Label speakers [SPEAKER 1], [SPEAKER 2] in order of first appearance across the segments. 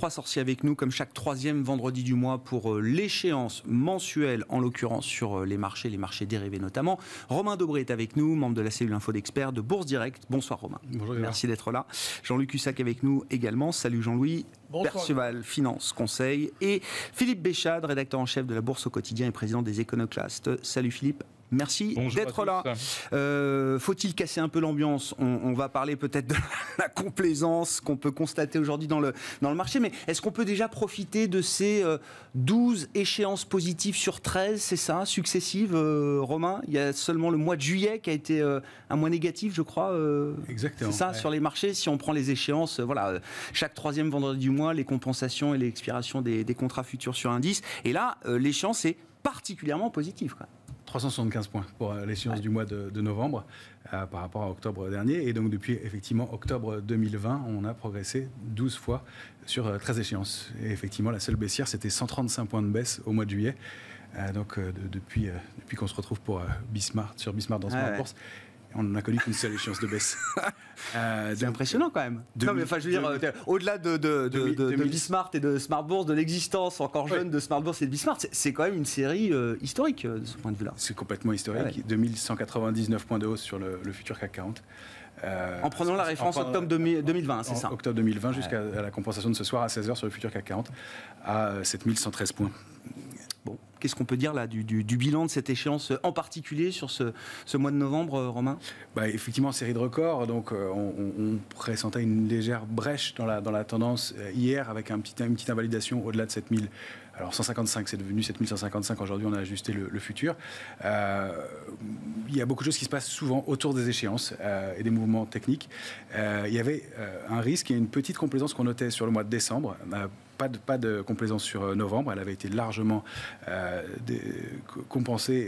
[SPEAKER 1] trois sorciers avec nous, comme chaque troisième vendredi du mois, pour l'échéance mensuelle, en l'occurrence sur les marchés dérivés notamment. Romain Dobré est avec nous, membre de la cellule Info d'Experts de Bourse Direct. Bonsoir Romain.
[SPEAKER 2] Bonjour.
[SPEAKER 1] Merci d'être là. Jean-Luc Hussac avec nous également. Salut Jean-Louis.
[SPEAKER 3] Bonsoir.
[SPEAKER 1] Perceval Finance Conseil. Et Philippe Béchade, rédacteur en chef de la Bourse au quotidien et président des Econoclastes. Salut Philippe. Merci d'être là. Faut-il casser un peu l'ambiance ? On va parler peut-être de la complaisance qu'on peut constater aujourd'hui dans le marché, mais est-ce qu'on peut déjà profiter de ces 12 échéances positives sur 13, c'est ça, successives, Romain ? Il y a seulement le mois de juillet qui a été un mois négatif, je crois.
[SPEAKER 2] Exactement.
[SPEAKER 1] C'est ça, ouais. Sur les marchés, si on prend les échéances, chaque troisième vendredi du mois, les compensations et l'expiration des contrats futurs sur indice. Et là, l'échéance est particulièrement positive, quoi.
[SPEAKER 2] 375 points pour l'échéance du mois de novembre par rapport à octobre dernier. Et donc, depuis effectivement octobre 2020, on a progressé 12 fois sur 13 échéances. Et effectivement, la seule baissière, c'était 135 points de baisse au mois de juillet. Depuis qu'on se retrouve sur Bismart dans Smart Bourse, on n'a connu qu'une seule échéance de baisse.
[SPEAKER 1] C'est impressionnant quand même. Non, mais enfin, je veux dire, au-delà de Bismart et de Smart Bourse, de l'existence encore jeune de Smart Bourse et de Bismart, c'est quand même une série historique de ce point de vue-là.
[SPEAKER 2] C'est complètement historique. Ouais. 2199 points de hausse sur le futur CAC 40.
[SPEAKER 1] En prenant la référence octobre 2020, c'est ça.
[SPEAKER 2] Octobre 2020 jusqu'à la compensation de ce soir à 16h sur le futur CAC 40 à 7113 points.
[SPEAKER 1] Bon, qu'est-ce qu'on peut dire là du bilan de cette échéance, en particulier sur ce mois de novembre, Romain ?
[SPEAKER 2] Effectivement, série de records. Donc, on pressentait une légère brèche dans la tendance hier, avec une petite invalidation au-delà de 7000. Alors 155, c'est devenu 7155. Aujourd'hui, on a ajusté le futur. Il y a beaucoup de choses qui se passent souvent autour des échéances et des mouvements techniques. Il y avait un risque et une petite complaisance qu'on notait sur le mois de décembre. Pas de complaisance sur novembre. Elle avait été largement compensée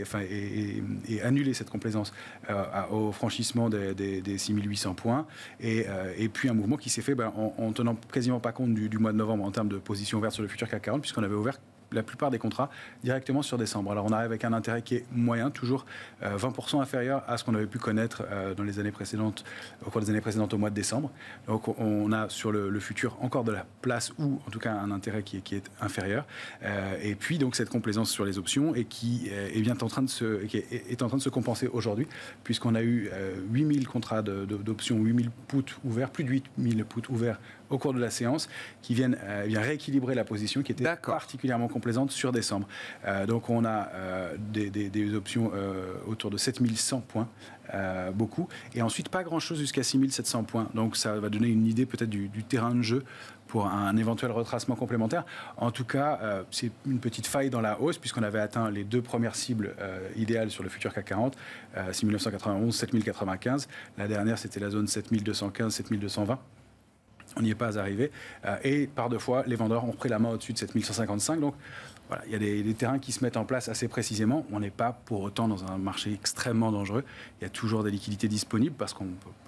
[SPEAKER 2] et annulée, cette complaisance, au franchissement des 6800 points. Et puis un mouvement qui s'est fait en tenant quasiment pas compte du mois de novembre en termes de position ouverte sur le futur CAC 40, puisqu'on avait ouvert la plupart des contrats directement sur décembre. Alors on arrive avec un intérêt qui est moyen, toujours 20% inférieur à ce qu'on avait pu connaître dans les années précédentes, au cours des années précédentes au mois de décembre. Donc on a sur le futur encore de la place, ou en tout cas un intérêt qui est inférieur. Et puis donc cette complaisance sur les options et qui est en train de se compenser aujourd'hui, puisqu'on a eu 8000 contrats d'options, 8000 puts ouverts, plus de 8000 puts ouverts au cours de la séance, qui viennent rééquilibrer la position qui était particulièrement complaisante sur décembre. Donc on a des options autour de 7100 points, beaucoup, et ensuite pas grand-chose jusqu'à 6700 points. Donc ça va donner une idée peut-être du terrain de jeu pour un éventuel retracement complémentaire. En tout cas, c'est une petite faille dans la hausse, puisqu'on avait atteint les deux premières cibles idéales sur le futur CAC 40, 6991, 7095. La dernière, c'était la zone 7215, 7220. On n'y est pas arrivé. Et par deux fois, les vendeurs ont pris la main au-dessus de 7155. Donc, voilà, il y a des terrains qui se mettent en place assez précisément. On n'est pas pour autant dans un marché extrêmement dangereux. Il y a toujours des liquidités disponibles, parce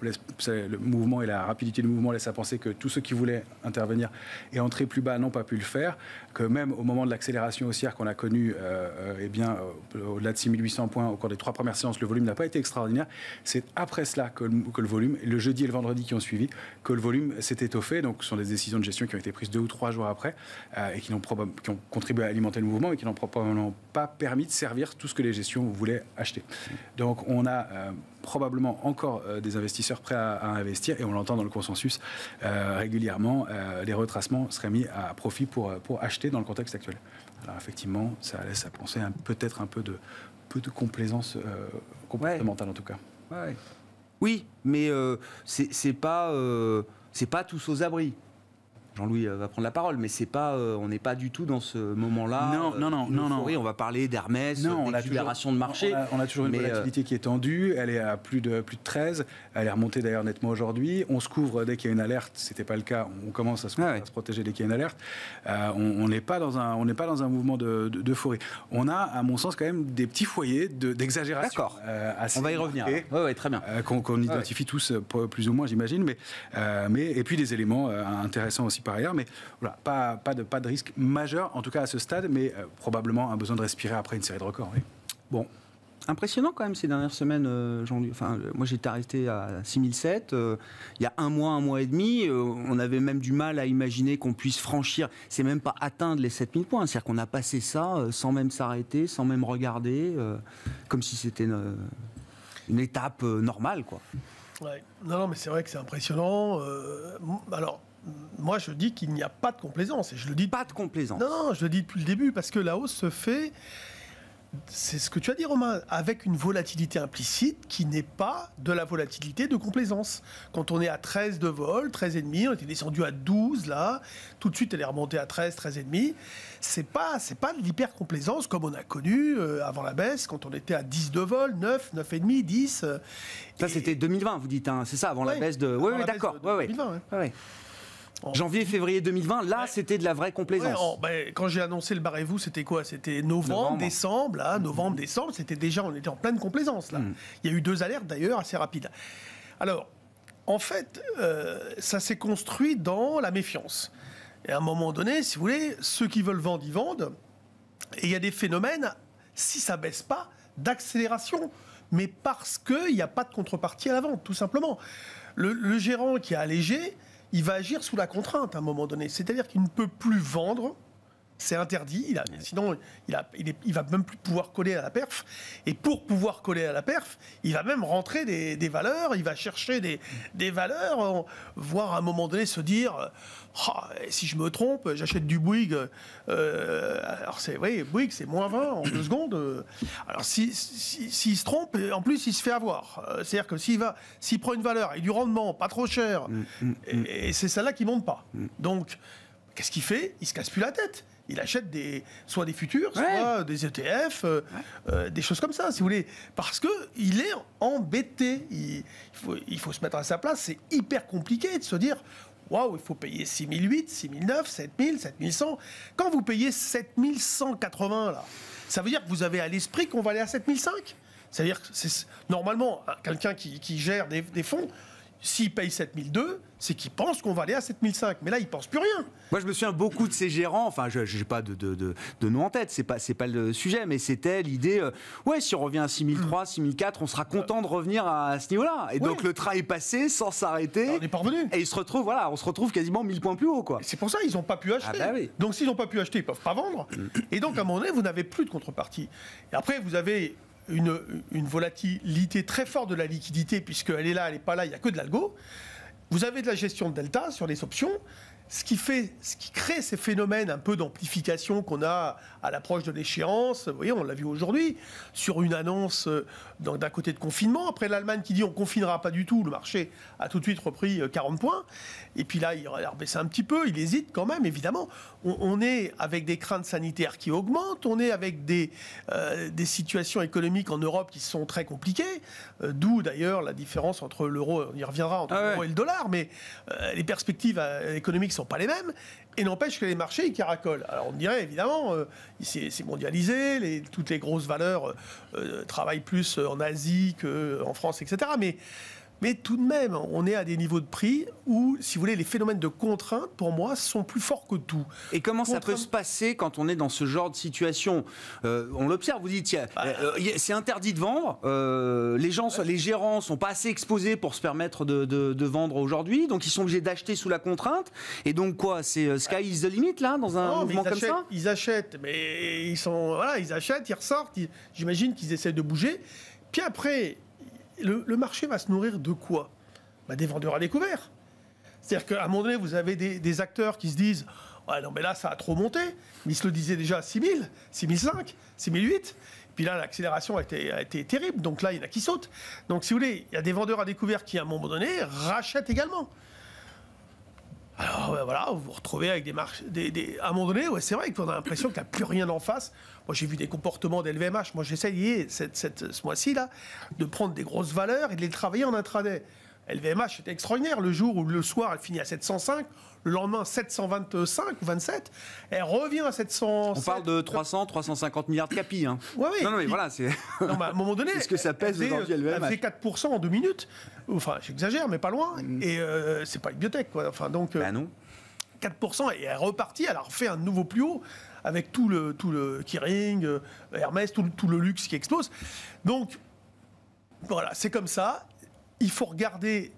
[SPEAKER 2] le mouvement et la rapidité du mouvement laissent à penser que tous ceux qui voulaient intervenir et entrer plus bas n'ont pas pu le faire. Que même au moment de l'accélération haussière qu'on a connue, au-delà de 6800 points au cours des 3 premières séances, le volume n'a pas été extraordinaire. C'est après cela que le volume, le jeudi et le vendredi qui ont suivi, que le volume s'est étoffé. Donc, ce sont des décisions de gestion qui ont été prises 2 ou 3 jours après et qui ont contribué à alimenter le mouvement et qui n'ont probablement pas permis de servir tout ce que les gestions voulaient acheter. Donc on a probablement encore des investisseurs prêts à investir, et on l'entend dans le consensus régulièrement, les retracements seraient mis à profit pour acheter dans le contexte actuel. Alors effectivement, ça laisse à penser peut-être un peu de complaisance comportementale en tout cas.
[SPEAKER 1] Ouais. Oui, mais c'est pas tous aux abris. Jean-Louis va prendre la parole, mais on n'est pas du tout dans ce moment-là.
[SPEAKER 2] Non.
[SPEAKER 1] On va parler d'Hermès, d'exubération de marché.
[SPEAKER 2] On a toujours une volatilité qui est tendue. Elle est à plus de 13. Elle est remontée d'ailleurs nettement aujourd'hui. On se couvre dès qu'il y a une alerte. C'était pas le cas. On commence à se protéger dès qu'il y a une alerte. On n'est pas dans un mouvement d'euphorie. On a, à mon sens, quand même des petits foyers d'exagération.
[SPEAKER 1] D'accord. On va y revenir. Oui, très bien.
[SPEAKER 2] Qu'on identifie tous plus ou moins, j'imagine. Et puis des éléments intéressants aussi par ailleurs, mais voilà, pas de risque majeur, en tout cas à ce stade, mais probablement un besoin de respirer après une série de records. Oui.
[SPEAKER 1] Bon, Impressionnant quand même ces dernières semaines, Jean-Luc. Enfin, moi j'étais arrêté à 6007. Il y a un mois et demi, on avait même du mal à imaginer qu'on puisse franchir, c'est même pas atteindre les 7000 points. C'est-à-dire qu'on a passé ça sans même s'arrêter, sans même regarder, comme si c'était une étape normale, quoi.
[SPEAKER 3] Ouais. Non, mais c'est vrai que c'est impressionnant. Alors, moi je dis qu'il n'y a pas de complaisance. Et je le dis.
[SPEAKER 1] Pas de complaisance.
[SPEAKER 3] Non, je le dis depuis le début parce que la hausse se fait. C'est ce que tu as dit, Romain, avec une volatilité implicite qui n'est pas de la volatilité de complaisance. Quand on est à 13 de vol, 13,5, on était descendu à 12 là, tout de suite elle est remontée à 13, 13,5. C'est pas de l'hyper-complaisance comme on a connu avant la baisse, quand on était à 10 de vol, 9, 9,5, 10.
[SPEAKER 1] Ça c'était 2020, vous dites, hein, c'est ça, avant la baisse de... Oui, d'accord.
[SPEAKER 3] De 2020, ouais.
[SPEAKER 1] Janvier, février 2020, là, c'était de la vraie complaisance.
[SPEAKER 3] Quand j'ai annoncé le barrez-vous, c'était quoi? C'était novembre, décembre. Là, novembre, décembre, c'était déjà, on était en pleine complaisance. Là. Il y a eu 2 alertes d'ailleurs assez rapides. Alors, en fait, ça s'est construit dans la méfiance. Et à un moment donné, si vous voulez, ceux qui veulent vendre, ils vendent. Et il y a des phénomènes, si ça baisse pas, d'accélération. Mais parce qu'il n'y a pas de contrepartie à la vente, tout simplement. Le gérant qui a allégé, il va agir sous la contrainte à un moment donné. C'est-à-dire qu'il ne peut plus vendre, c'est interdit, sinon il va même plus pouvoir coller à la perf. Et pour pouvoir coller à la perf, il va même rentrer des valeurs, il va chercher des valeurs, voire à un moment donné se dire si je me trompe, j'achète du Bouygues. Alors Bouygues c'est moins 20 en 2 secondes. Alors s'il se trompe, en plus il se fait avoir. C'est-à-dire que s'il prend une valeur et du rendement pas trop cher, et c'est celle-là qui monte pas. Donc qu'est-ce qu'il fait? Il se casse plus la tête. Il achète soit des futurs, soit des ETF, des choses comme ça, si vous voulez. Parce qu'il est embêté. Il faut se mettre à sa place. C'est hyper compliqué de se dire waouh, il faut payer 6008, 6009, 7000, 7100. Quand vous payez 7180, là, ça veut dire que vous avez à l'esprit qu'on va aller à 7005. C'est-à-dire que normalement, quelqu'un qui gère des fonds, s'il paye 7002, c'est qu'il pense qu'on va aller à 7005. Mais là, il ne pense plus rien.
[SPEAKER 1] Moi, je me souviens beaucoup de ces gérants, enfin, je n'ai pas de nom en tête, c'est pas le sujet, mais c'était l'idée, si on revient à 6003, 6004, on sera content de revenir à ce niveau-là. Et donc, le train est passé sans s'arrêter.
[SPEAKER 3] On n'est pas revenu.
[SPEAKER 1] Et on se retrouve quasiment 1000 points plus haut, quoi.
[SPEAKER 3] C'est pour ça qu'ils n'ont pas pu acheter. Donc, s'ils n'ont pas pu acheter, ils ne peuvent pas vendre. Et donc, à un moment donné, vous n'avez plus de contrepartie. Et après, vous avez une volatilité très forte de la liquidité, puisqu'elle est là, elle n'est pas là, il n'y a que de l'algo. Vous avez de la gestion de delta sur les options, ce qui crée ces phénomènes un peu d'amplification qu'on a à l'approche de l'échéance. Vous voyez, on l'a vu aujourd'hui, sur une annonce d'un côté de confinement. Après, l'Allemagne qui dit on ne confinera pas du tout, le marché a tout de suite repris 40 points. Et puis là, il a rebaissé un petit peu, il hésite quand même, évidemment. On est avec des craintes sanitaires qui augmentent, on est avec des situations économiques en Europe qui sont très compliquées, d'où d'ailleurs la différence entre l'euro, on y reviendra, entre l'euro et le dollar, mais les perspectives économiques ne sont pas les mêmes. Et n'empêche que les marchés, ils caracolent. Alors on dirait, évidemment, c'est mondialisé, toutes les grosses valeurs travaillent plus en Asie qu'en France, etc. Mais tout de même, on est à des niveaux de prix où, si vous voulez, les phénomènes de contrainte, pour moi, sont plus forts que tout.
[SPEAKER 1] Et comment ça peut se passer quand on est dans ce genre de situation? On l'observe, vous dites, c'est interdit de vendre, les gérants ne sont pas assez exposés pour se permettre de vendre aujourd'hui, donc ils sont obligés d'acheter sous la contrainte. Et donc quoi, c'est sky is the limit, là, dans un mouvement comme ça?
[SPEAKER 3] Ils achètent, mais ils achètent, ils ressortent, j'imagine qu'ils essaient de bouger. Puis après... Le marché va se nourrir de quoi? Des vendeurs à découvert. C'est-à-dire qu'à un moment donné, vous avez des acteurs qui se disent « Ouais, non, mais là, ça a trop monté. » Mais ils se le disaient déjà à 6000, 6005, 6008. Puis là, l'accélération a été terrible. Donc là, il y en a qui sautent. Donc, si vous voulez, il y a des vendeurs à découvert qui, à un moment donné, rachètent également. Alors voilà, vous vous retrouvez avec des marches. À un moment donné, c'est vrai qu'on a l'impression qu'il n'y a plus rien en face. Moi, j'ai vu des comportements d'LVMH. Moi, j'ai essayé ce mois-ci là de prendre des grosses valeurs et de les travailler en intraday. LVMH, c'était extraordinaire. Le jour où le soir, elle finit à 705, le lendemain 725 ou 27, elle revient à 700.
[SPEAKER 1] On parle de 350 milliards de capi. Hein.
[SPEAKER 3] Ouais, oui.
[SPEAKER 1] Non, mais voilà, c'est.
[SPEAKER 3] Non, mais à un moment donné,
[SPEAKER 1] est-ce que ça pèse aujourd'hui LVMH?
[SPEAKER 3] Elle faisait 4% en 2 minutes. Enfin, j'exagère, mais pas loin. Et c'est pas une biotech, quoi. Enfin, donc.
[SPEAKER 1] Non.
[SPEAKER 3] 4%, et elle est repartie, elle a refait un nouveau plus haut avec tout le Kering, Hermès, tout le luxe qui explose. Donc, voilà, c'est comme ça. Il faut regarder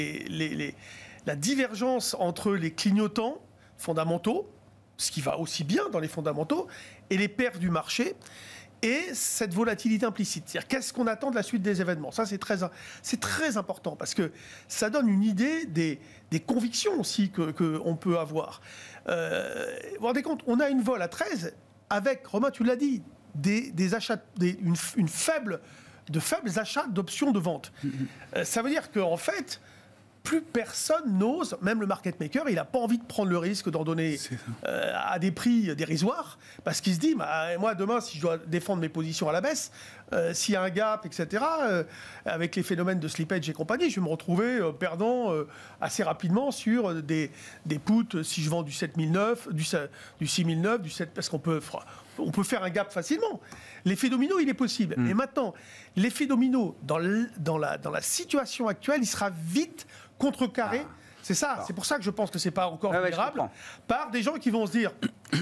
[SPEAKER 3] la divergence entre les clignotants fondamentaux, ce qui va aussi bien dans les fondamentaux, et les perfs du marché, et cette volatilité implicite. C'est-à-dire, qu'est-ce qu'on attend de la suite des événements? Ça, c'est très important, parce que ça donne une idée des convictions aussi qu'on peut avoir. Vous vous rendez compte, on a une vol à 13, avec, Romain, tu l'as dit, des achats, une faibles achats d'options de vente. Ça veut dire qu'en fait, plus personne n'ose, même le market maker, il n'a pas envie de prendre le risque d'en donner à des prix dérisoires, parce qu'il se dit, moi demain, si je dois défendre mes positions à la baisse, s'il y a un gap, etc., avec les phénomènes de slippage et compagnie, je vais me retrouver perdant assez rapidement sur des puts, si je vends du 7009, du 6009, du 7, parce qu'on peut faire un gap facilement. L'effet domino, il est possible. Et maintenant, l'effet domino, dans la situation actuelle, il sera vite contrecarré. C'est ça. C'est pour ça que je pense que c'est pas encore vulnérable. Par des gens qui vont se dire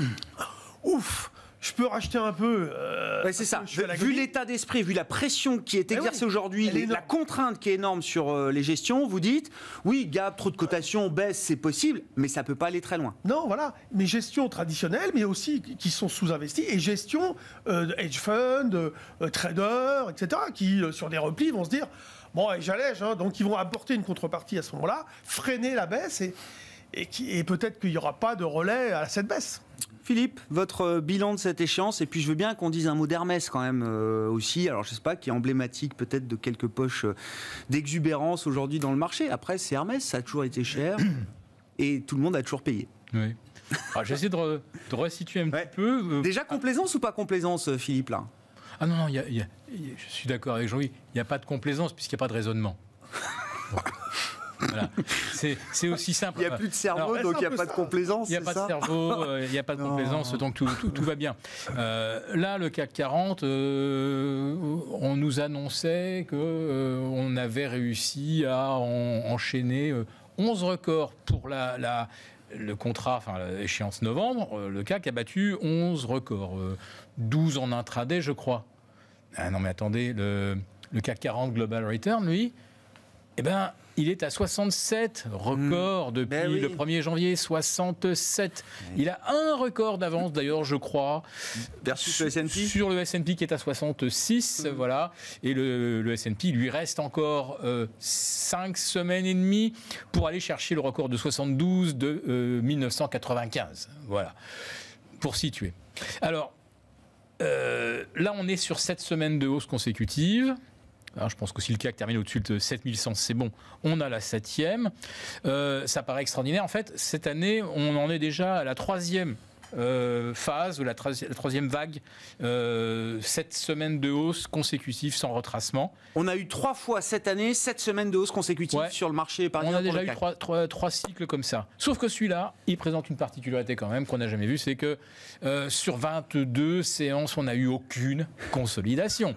[SPEAKER 3] ouf, je peux racheter un peu.
[SPEAKER 1] C'est ça. Vu l'état d'esprit, vu la pression qui est exercée aujourd'hui, la contrainte qui est énorme sur les gestions, vous dites oui, gap, trop de cotations, baisse, c'est possible, mais ça peut pas aller très loin.
[SPEAKER 3] Non, voilà. Mais gestion traditionnelle, mais aussi qui sont sous-investies, et gestion hedge fund, traders, etc., qui sur des replis vont se dire bon, j'allège, hein, donc ils vont apporter une contrepartie à ce moment-là, freiner la baisse, et peut-être qu'il n'y aura pas de relais à cette baisse.
[SPEAKER 1] Philippe, votre bilan de cette échéance, et puis je veux bien qu'on dise un mot d'Hermès quand même aussi, alors je ne sais pas, qui est emblématique peut-être de quelques poches d'exubérance aujourd'hui dans le marché. Après, c'est Hermès, ça a toujours été cher, et tout le monde a toujours payé.
[SPEAKER 4] Oui. J'essaie de resituer un petit peu.
[SPEAKER 1] Déjà, complaisance ou pas complaisance, Philippe, là?
[SPEAKER 4] Ah non, je suis d'accord avec Jean-Louis, il n'y a pas de complaisance puisqu'il n'y a pas de raisonnement. Voilà. C'est aussi simple.
[SPEAKER 1] Il n'y a plus de cerveau, donc il n'y a pas de complaisance.
[SPEAKER 4] Il n'y a pas de cerveau, il n'y a pas de complaisance, donc tout va bien. Là, le CAC 40, on nous annonçait qu'on avait réussi à enchaîner 11 records pour le contrat, enfin l'échéance novembre. Le CAC a battu 11 records, 12 en intraday, je crois. Ah non, mais attendez, le CAC 40 Global Return, lui, il est à 67 records depuis le 1er janvier, 67. Il a un record d'avance d'ailleurs, je crois,
[SPEAKER 1] versus le S&P,
[SPEAKER 4] sur le S&P qui est à 66, voilà. Et le S&P lui reste encore 5 semaines et demie pour aller chercher le record de 72 de 1995, voilà, pour situer. Alors là, on est sur 7 semaines de hausse consécutive. Alors, je pense que si le CAC termine au-dessus de 7100, c'est bon. On a la 7e. Ça paraît extraordinaire. En fait, cette année, on en est déjà à la 3e phase, ou la 3e vague. 7 semaines de hausse consécutive sans retracement.
[SPEAKER 1] On a eu 3 fois cette année 7 semaines de hausse consécutive sur le marché épargnant.
[SPEAKER 4] On a déjà eu 3 cycles comme ça. Sauf que celui-là, il présente une particularité quand même qu'on n'a jamais vue, c'est que sur 22 séances, on n'a eu aucune consolidation.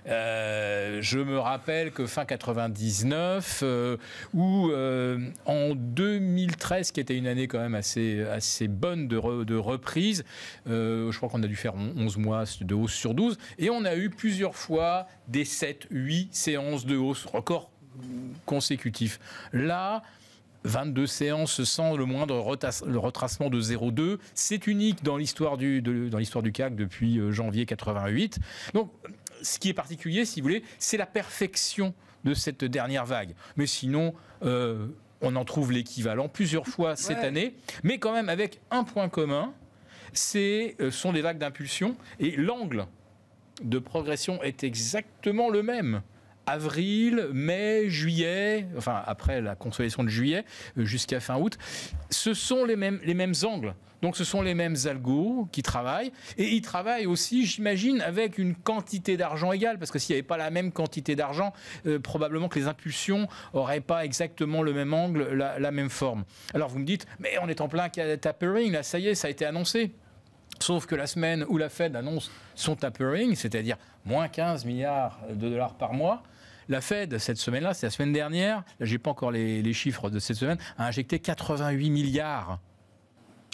[SPEAKER 4] Je me rappelle que fin 99, ou en 2013, qui était une année quand même assez bonne de reprise, je crois qu'on a dû faire 11 mois de hausse sur 12, et on a eu plusieurs fois des 7-8 séances de hausse, record consécutif. Là, 22 séances sans le moindre retracement de 0,2. C'est unique dans l'histoire du CAC depuis janvier 88. Donc, ce qui est particulier, si vous voulez, c'est la perfection de cette dernière vague. Mais sinon, on en trouve l'équivalent plusieurs fois cette année, mais quand même avec un point commun, sont des vagues d'impulsion, et l'angle de progression est exactement le même. Avril, mai, juillet, enfin après la consolidation de juillet jusqu'à fin août, ce sont les mêmes angles. Donc ce sont les mêmes algos qui travaillent, et ils travaillent aussi, j'imagine, avec une quantité d'argent égale, parce que s'il n'y avait pas la même quantité d'argent, probablement que les impulsions n'auraient pas exactement le même angle, la même forme. Alors vous me dites, mais on est en plein tapering, là ça y est, ça a été annoncé. Sauf que la semaine où la Fed annonce son tapering, c'est-à-dire moins 15 milliards de dollars par mois, la Fed, cette semaine-là, c'est la semaine dernière, là j'ai pas encore les chiffres de cette semaine, a injecté 88 milliards.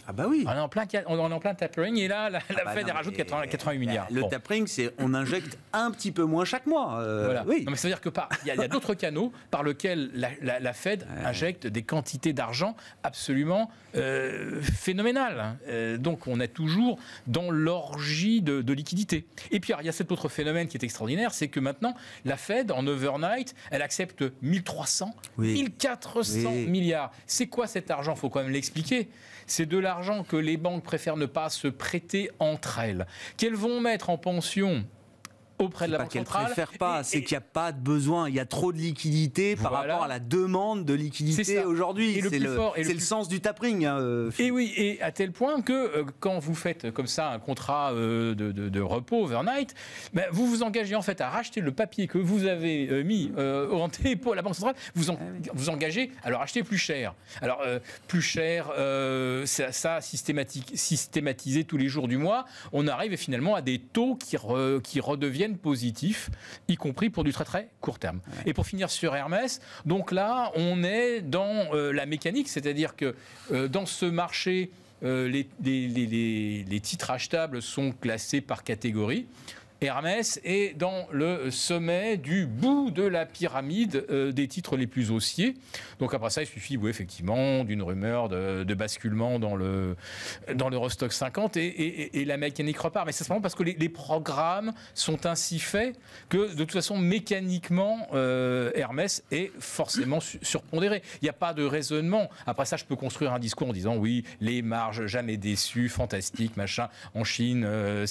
[SPEAKER 1] Ah bah oui.
[SPEAKER 4] On est en plein tapering et là, la Fed rajoute 88 milliards.
[SPEAKER 1] Le tapering, c'est on injecte un petit peu moins chaque mois.
[SPEAKER 4] Voilà.
[SPEAKER 1] Oui.
[SPEAKER 4] Non, mais ça veut dire que il y a d'autres canaux par lesquels la Fed injecte des quantités d'argent absolument phénoménales. Donc on est toujours dans l'orgie de liquidité. Et puis il y a cet autre phénomène qui est extraordinaire, c'est que maintenant la Fed en overnight, elle accepte 1300, 1400 milliards. C'est quoi cet argent? Faut quand même l'expliquer. C'est de l'argent que les banques préfèrent ne pas se prêter entre elles, qu'elles vont mettre en pension auprès de la Banque centrale.
[SPEAKER 1] Qu'elle ne préfère pas, c'est qu'il n'y a pas de besoin. Il y a trop de liquidité par rapport à la demande de liquidité aujourd'hui. C'est le sens du tapering.
[SPEAKER 4] Et oui, et à tel point que quand vous faites comme ça un contrat de repos overnight, vous vous engagez en fait à racheter le papier que vous avez mis en dépôt à la Banque centrale. Vous engagez à le racheter plus cher. Alors plus cher, ça systématisé tous les jours du mois, on arrive finalement à des taux qui redeviennent positifs, y compris pour du très très court terme. Et pour finir sur Hermès, donc là, on est dans la mécanique, c'est-à-dire que dans ce marché, les titres achetables sont classés par catégorie. Hermès est dans le sommet du bout de la pyramide des titres les plus haussiers. Donc après ça, il suffit effectivement d'une rumeur de basculement dans l'Eurostoxx 50 et la mécanique repart. Mais c'est simplement parce que les programmes sont ainsi faits que de toute façon, mécaniquement, Hermès est forcément surpondéré. Il n'y a pas de raisonnement. Après ça, je peux construire un discours en disant oui, les marges jamais déçues, fantastique, machin. En Chine,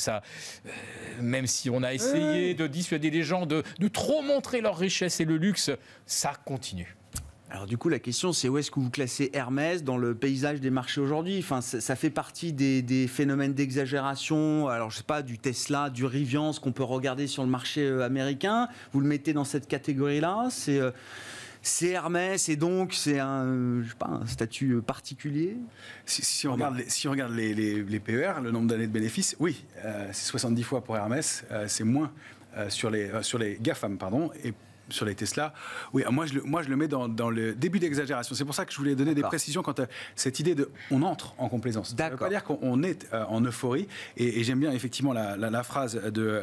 [SPEAKER 4] même si on a essayé de dissuader les gens de trop montrer leur richesse et le luxe, ça continue.
[SPEAKER 1] Alors du coup, la question, c'est où est-ce que vous classez Hermès dans le paysage des marchés aujourd'hui? Enfin, ça fait partie des phénomènes d'exagération, alors je sais pas, du Tesla, du Rivian, ce qu'on peut regarder sur le marché américain. Vous le mettez dans cette catégorie-là? C'est Hermès et donc c'est un statut particulier.
[SPEAKER 2] Si on regarde les PER, le nombre d'années de bénéfices, oui, c'est 70 fois pour Hermès, c'est moins sur les GAFAM, et sur les Tesla. Oui, moi je le mets dans le début d'exagération. C'est pour ça que je voulais donner des précisions quant à cette idée de on entre en complaisance. Ça ne veut pas dire qu'on est en euphorie. Et j'aime bien effectivement la phrase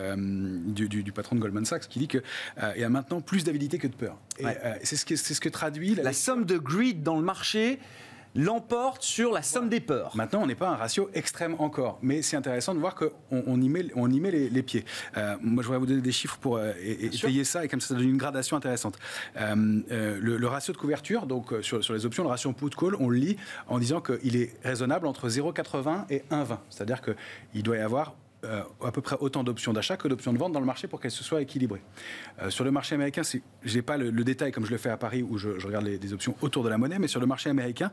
[SPEAKER 2] du patron de Goldman Sachs qui dit qu'il y a maintenant plus d'avidité que de peur. Et c'est ce que traduit
[SPEAKER 1] la somme de greed dans le marché l'emporte sur la somme des peurs.
[SPEAKER 2] Maintenant, on n'est pas un ratio extrême encore, mais c'est intéressant de voir qu'on y met les pieds. Moi, je voudrais vous donner des chiffres pour étayer ça, et comme ça donne une gradation intéressante. Le ratio de couverture, donc sur les options, le ratio put-call, on le lit en disant qu'il est raisonnable entre 0,80 et 1,20. C'est-à-dire qu'il doit y avoir à peu près autant d'options d'achat que d'options de vente dans le marché pour qu'elles se soient équilibrées. Sur le marché américain, je n'ai pas le détail comme je le fais à Paris où je regarde des options autour de la monnaie, mais sur le marché américain,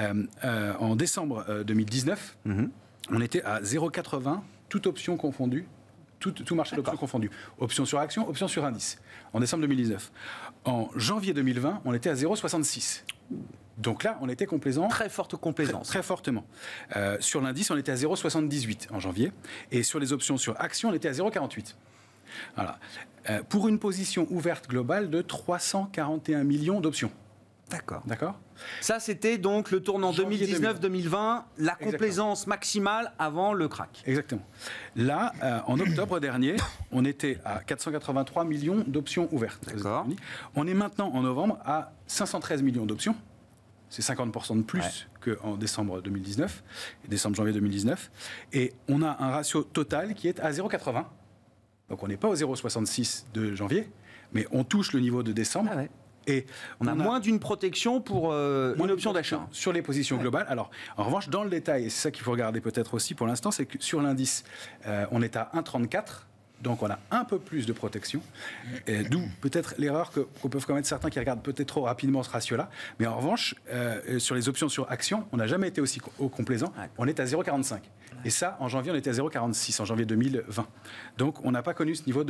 [SPEAKER 2] en décembre 2019, on était à 0,80, toute option confondue, tout marché d'options confondu. Option sur action, option sur indice, en décembre 2019. En janvier 2020, on était à 0,66. Donc là, on était complaisant.
[SPEAKER 1] Très forte complaisance.
[SPEAKER 2] Très fortement. Sur l'indice, on était à 0,78 en janvier. Et sur les options sur action, on était à 0,48. Voilà. Pour une position ouverte globale de 341 millions d'options. D'accord.
[SPEAKER 1] Ça, c'était donc le tournant 2019-2020, la complaisance maximale avant le crack.
[SPEAKER 2] Exactement. Là, en octobre dernier, on était à 483 millions d'options ouvertes.
[SPEAKER 1] D'accord.
[SPEAKER 2] On est maintenant, en novembre, à 513 millions d'options. C'est 50% de plus qu'en décembre 2019, décembre-janvier 2019. Et on a un ratio total qui est à 0,80. Donc on n'est pas au 0,66 de janvier, mais on touche le niveau de décembre. Et
[SPEAKER 1] on a moins d'une protection pour une option d'achat.
[SPEAKER 2] Sur les positions globales. Alors, en revanche, dans le détail, et c'est ça qu'il faut regarder peut-être aussi pour l'instant, c'est que sur l'indice, on est à 1,34. Donc on a un peu plus de protection, d'où peut-être l'erreur qu'on peut commettre certains qui regardent peut-être trop rapidement ce ratio-là. Mais en revanche, sur les options sur actions, on n'a jamais été aussi complaisant. On est à 0,45. Et ça, en janvier, on était à 0,46, en janvier 2020. Donc on n'a pas connu ce niveau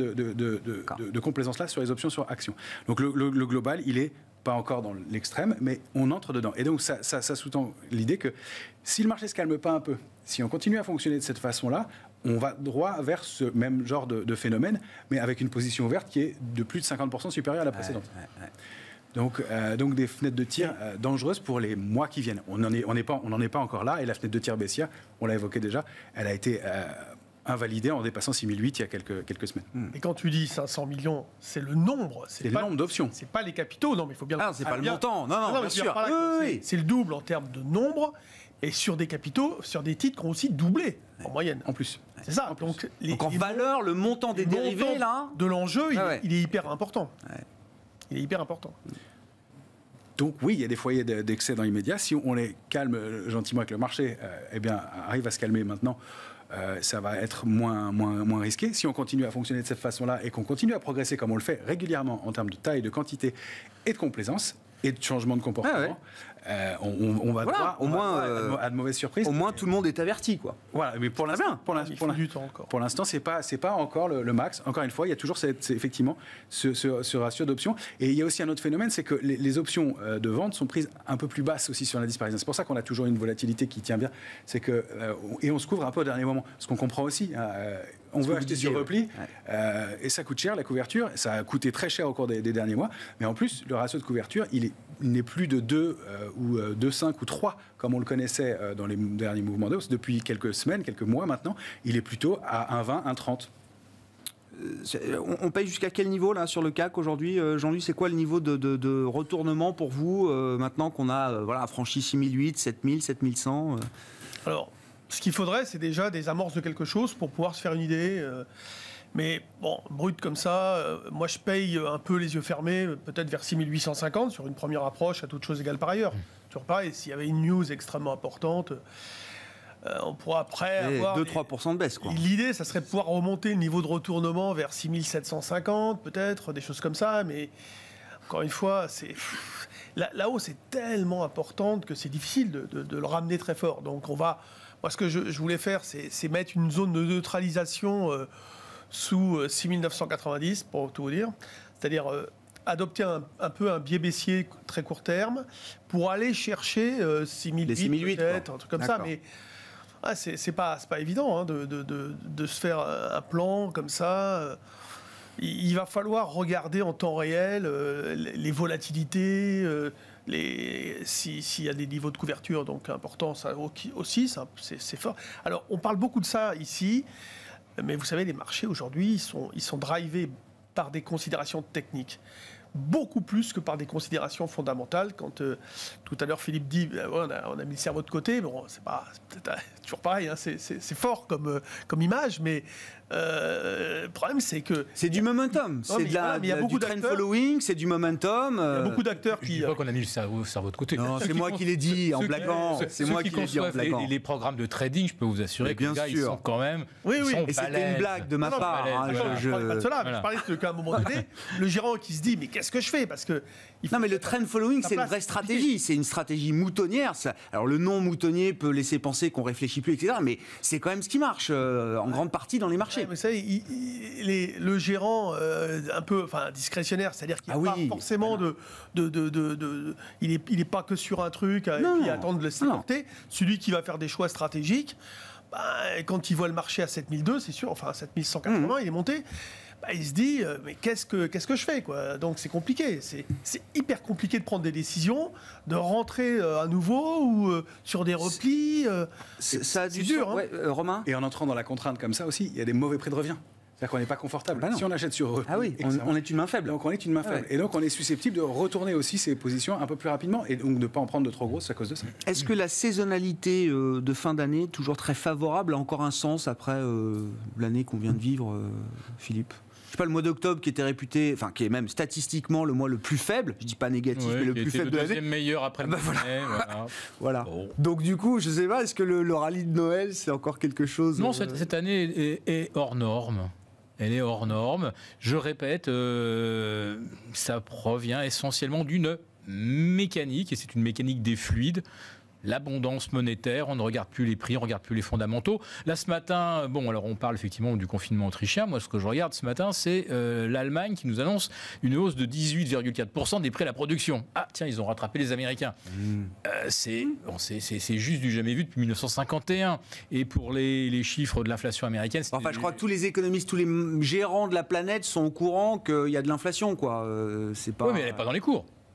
[SPEAKER 2] de complaisance-là sur les options sur actions. Donc le global, il est pas encore dans l'extrême, mais on entre dedans. Et donc ça sous-tend l'idée que si le marché ne se calme pas un peu, si on continue à fonctionner de cette façon-là, on va droit vers ce même genre de phénomène, mais avec une position ouverte qui est de plus de 50% supérieure à la précédente. Donc des fenêtres de tir dangereuses pour les mois qui viennent. On n'en est pas encore là. Et la fenêtre de tir baissière, on l'a évoqué déjà, elle a été invalidée en dépassant 6008 il y a quelques semaines.
[SPEAKER 3] Et quand tu dis 500 millions, c'est le nombre.
[SPEAKER 2] C'est le nombre d'options.
[SPEAKER 3] C'est pas les capitaux, non, mais il faut bien...
[SPEAKER 1] c'est pas le montant, non, bien sûr.
[SPEAKER 3] Oui. C'est le double en termes de nombre, et sur des capitaux, sur des titres qui ont aussi doublé, en moyenne.
[SPEAKER 2] En plus.
[SPEAKER 3] C'est ça. Donc
[SPEAKER 1] en valeur, le montant des dérivés, là...
[SPEAKER 3] de l'enjeu, il est hyper important. Ouais. Il est hyper important.
[SPEAKER 2] Donc oui, il y a des foyers d'excès dans l'immédiat. Si on les calme gentiment avec le marché, arrive à se calmer maintenant, ça va être moins risqué. Si on continue à fonctionner de cette façon-là et qu'on continue à progresser comme on le fait régulièrement en termes de taille, de quantité et de complaisance et de changement de comportement, on va droit au moins à de mauvaises surprises.
[SPEAKER 1] Au moins tout le monde est averti, quoi.
[SPEAKER 2] Voilà, mais pour l'instant, c'est pas encore le max. Encore une fois, il y a toujours effectivement ce ratio d'options. Et il y a aussi un autre phénomène, c'est que les options de vente sont prises un peu plus basses aussi sur l'indice parisien. C'est pour ça qu'on a toujours une volatilité qui tient bien. C'est que et on se couvre un peu au dernier moment, ce qu'on comprend aussi. On veut acheter sur repli, et ça coûte cher la couverture. Ça a coûté très cher au cours des derniers mois. Mais en plus, le ratio de couverture, il n'est plus de 2 ou 2,5 ou 3 comme on le connaissait dans les derniers mouvements de hausse. Depuis quelques semaines, quelques mois maintenant, il est plutôt à 1,20, 1,30.
[SPEAKER 1] On paye jusqu'à quel niveau là sur le CAC aujourd'hui, Jean-Louis? C'est quoi le niveau de retournement pour vous maintenant qu'on a franchi 6008, 7000, 7100
[SPEAKER 3] Alors, ce qu'il faudrait, c'est déjà des amorces de quelque chose pour pouvoir se faire une idée. Mais bon, brut comme ça, moi je paye un peu les yeux fermés, peut-être vers 6850 sur une première approche, à toute chose égale par ailleurs. Toujours pareil, s'il y avait une news extrêmement importante, on pourra après avoir
[SPEAKER 1] 2-3% de baisse, quoi.
[SPEAKER 3] L'idée, ça serait de pouvoir remonter le niveau de retournement vers 6750, peut-être, des choses comme ça, mais encore une fois, la hausse est tellement importante que c'est difficile de le ramener très fort. Donc moi ce que je voulais faire, c'est mettre une zone de neutralisation sous 6990, pour tout vous dire. C'est-à-dire adopter un peu un biais baissier très court terme pour aller chercher 6008 peut-être, un truc comme ça. Mais c'est pas évident de se faire un plan comme ça. Il va falloir regarder en temps réel les volatilités, s'il y a des niveaux de couverture donc importants, ça aussi, c'est fort. Alors, on parle beaucoup de ça ici, mais vous savez, les marchés aujourd'hui, ils sont drivés par des considérations techniques. Beaucoup plus que par des considérations fondamentales. Quand tout à l'heure Philippe dit on a mis le cerveau de côté, bon, c'est peut-être toujours pareil, c'est fort comme image, mais le problème c'est que
[SPEAKER 1] c'est du momentum, c'est du trend following, c'est du momentum.
[SPEAKER 3] Il y a beaucoup d'acteurs
[SPEAKER 4] qui. Je dis pas qu'on a mis le cerveau de côté.
[SPEAKER 1] Non, c'est moi qui l'ai dit en blaguant. C'est moi qui l'ai dit en blaguant.
[SPEAKER 4] Les programmes de trading, je peux vous assurer que les gars, ils sont quand même.
[SPEAKER 3] Oui.
[SPEAKER 1] Et c'était une blague de ma part.
[SPEAKER 3] Je ne parlais pas de cela. Je parlais qu'à un moment donné, le gérant qui se dit mais qu'est-ce que je fais? Parce que
[SPEAKER 1] non, mais le trend following, c'est une vraie stratégie. C'est une stratégie moutonnière. Alors, le nom moutonnier peut laisser penser qu'on réfléchit plus, etc. Mais c'est quand même ce qui marche en grande partie dans les marchés.
[SPEAKER 3] Ouais, mais ça, le gérant un peu discrétionnaire, c'est-à-dire qu'il n'y a pas forcément il n'est pas que sur un truc et puis attendre de le laisser porter. Celui qui va faire des choix stratégiques, quand il voit le marché à 7002, c'est sûr, à 7180, il est monté. Il se dit, mais qu'est-ce que je fais, quoi? Donc c'est compliqué, c'est hyper compliqué de prendre des décisions, de rentrer à nouveau ou sur des replis.
[SPEAKER 1] C'est dur, Romain.
[SPEAKER 2] Et en entrant dans la contrainte comme ça aussi, il y a des mauvais prix de revient. C'est-à-dire qu'on n'est pas confortable. Si on achète sur repli,
[SPEAKER 1] on est une main faible.
[SPEAKER 2] Donc on est une main faible. Et donc on est susceptible de retourner aussi ses positions un peu plus rapidement et donc de ne pas en prendre de trop grosses à cause de ça.
[SPEAKER 1] Est-ce que la saisonnalité de fin d'année, toujours très favorable, a encore un sens après l'année qu'on vient de vivre, Philippe? Je sais pas, le mois d'octobre qui était réputé, qui est même statistiquement le mois le plus faible, je dis pas négatif, mais le plus faible de l'année.
[SPEAKER 4] Le deuxième meilleur après le premier.
[SPEAKER 1] Voilà. Bon. Donc du coup, je sais pas, est-ce que le rallye de Noël, c'est encore quelque chose?
[SPEAKER 4] Non, cette année est hors norme. Elle est hors norme. Je répète, ça provient essentiellement d'une mécanique, et c'est une mécanique des fluides. L'abondance monétaire, on ne regarde plus les prix, on ne regarde plus les fondamentaux. Là, ce matin, alors on parle effectivement du confinement autrichien. Moi, ce que je regarde ce matin, c'est l'Allemagne qui nous annonce une hausse de 18,4% des prix à la production. Ah, tiens, ils ont rattrapé les Américains. C'est juste du jamais vu depuis 1951. Et pour les chiffres de l'inflation américaine...
[SPEAKER 1] je crois que tous les économistes, tous les gérants de la planète sont au courant qu'il y a de l'inflation, quoi.
[SPEAKER 4] Oui, mais elle n'est pas dans les cours.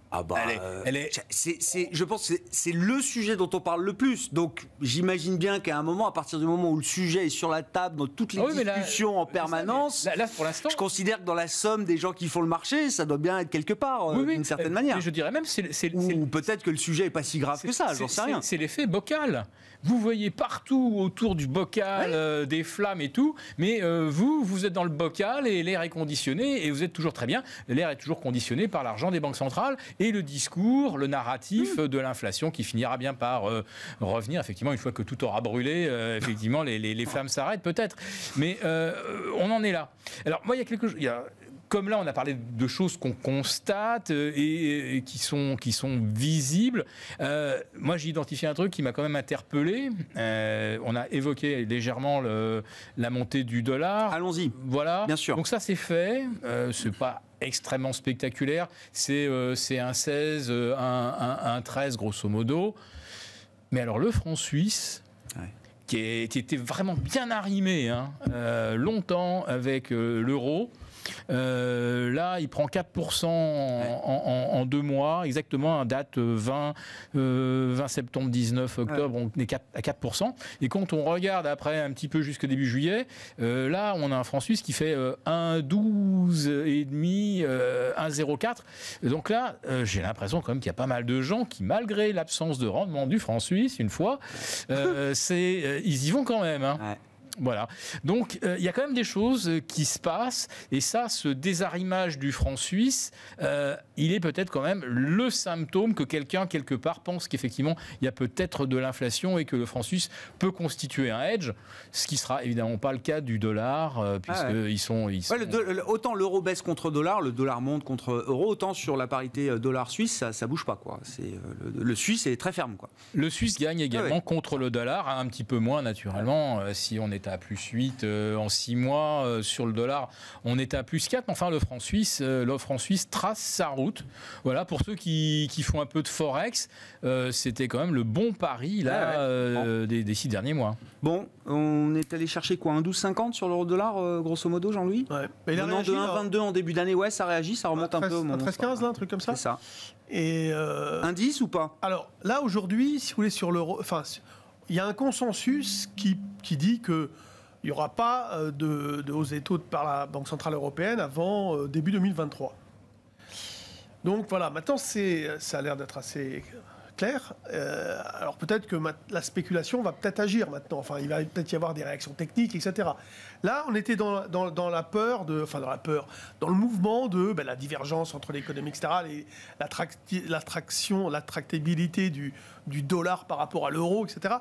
[SPEAKER 1] Ah bah, je pense que c'est le sujet dont on parle le plus. Donc j'imagine bien qu'à un moment, à partir du moment où le sujet est sur la table dans toutes les discussions en permanence,
[SPEAKER 4] là, pour l'instant,
[SPEAKER 1] je considère que dans la somme des gens qui font le marché, ça doit bien être quelque part, d'une certaine manière.
[SPEAKER 4] Mais je dirais même,
[SPEAKER 1] ou peut-être que le sujet n'est pas si grave que ça, j'en sais rien.
[SPEAKER 4] C'est l'effet bocal. Vous voyez partout autour du bocal des flammes et tout, mais vous êtes dans le bocal et l'air est conditionné et vous êtes toujours très bien. L'air est toujours conditionné par l'argent des banques centrales et le discours, le narratif de l'inflation qui finira bien par revenir. Effectivement, une fois que tout aura brûlé, effectivement, les flammes s'arrêtent peut-être. Mais on en est là. Alors, moi, il y a quelque chose... Comme là, on a parlé de choses qu'on constate et qui sont visibles. Moi, j'ai identifié un truc qui m'a quand même interpellé. On a évoqué légèrement la montée du dollar.
[SPEAKER 1] Allons-y.
[SPEAKER 4] Voilà.
[SPEAKER 1] Bien sûr.
[SPEAKER 4] Donc ça, c'est fait. C'est pas extrêmement spectaculaire. C'est un 16, un 13, grosso modo. Mais alors, le franc suisse... Ouais. Qui était vraiment bien arrimé longtemps avec l'euro. Là, il prend 4% en 2 mois, exactement, à date 20 septembre, 19 octobre, on est à 4%. Et quand on regarde après un petit peu jusqu'au début juillet, là, on a un franc suisse qui fait 1,12,5, 1,04. Donc là, j'ai l'impression quand même qu'il y a pas mal de gens qui, malgré l'absence de rendement du franc suisse, une fois, ils y vont quand même. Ouais. Voilà. Donc, il y a quand même des choses qui se passent. Et ça, ce désarrimage du franc suisse, il est peut-être quand même le symptôme que quelqu'un, quelque part, pense qu'effectivement, il y a peut-être de l'inflation et que le franc suisse peut constituer un hedge, ce qui ne sera évidemment pas le cas du dollar, puisqu'ils sont...
[SPEAKER 1] autant l'euro baisse contre dollar, le dollar monte contre euro, autant sur la parité dollar-suisse, ça ne bouge pas, quoi. Le suisse est très ferme, quoi.
[SPEAKER 4] Le suisse gagne également contre le dollar, un petit peu moins, naturellement, si on est à plus 8 en 6 mois. Sur le dollar, on est à plus 4. Enfin, le franc suisse trace sa route. Voilà, pour ceux qui font un peu de Forex, c'était quand même le bon pari là, des 6 derniers mois.
[SPEAKER 1] Bon, on est allé chercher quoi, un 12,50 sur l'euro-dollar, grosso modo, Jean-Louis. Venant de 1,22 en début d'année, ça réagit, ça remonte 13, un peu au moment.
[SPEAKER 3] 13,15, un truc comme ça.
[SPEAKER 1] C'est ça.
[SPEAKER 3] Et
[SPEAKER 1] un 10 ou pas?
[SPEAKER 3] Alors, là, aujourd'hui, si vous voulez, sur l'euro... Enfin, il y a un consensus qui dit que il n'y aura pas de hausse des taux par la Banque Centrale Européenne avant début 2023. Donc voilà, maintenant ça a l'air d'être assez clair. Alors peut-être que la spéculation va peut-être agir maintenant. Enfin, il va peut-être y avoir des réactions techniques, etc. Là, on était dans la peur dans le mouvement de la divergence entre l'économie, etc., l'attractabilité du dollar par rapport à l'euro, etc.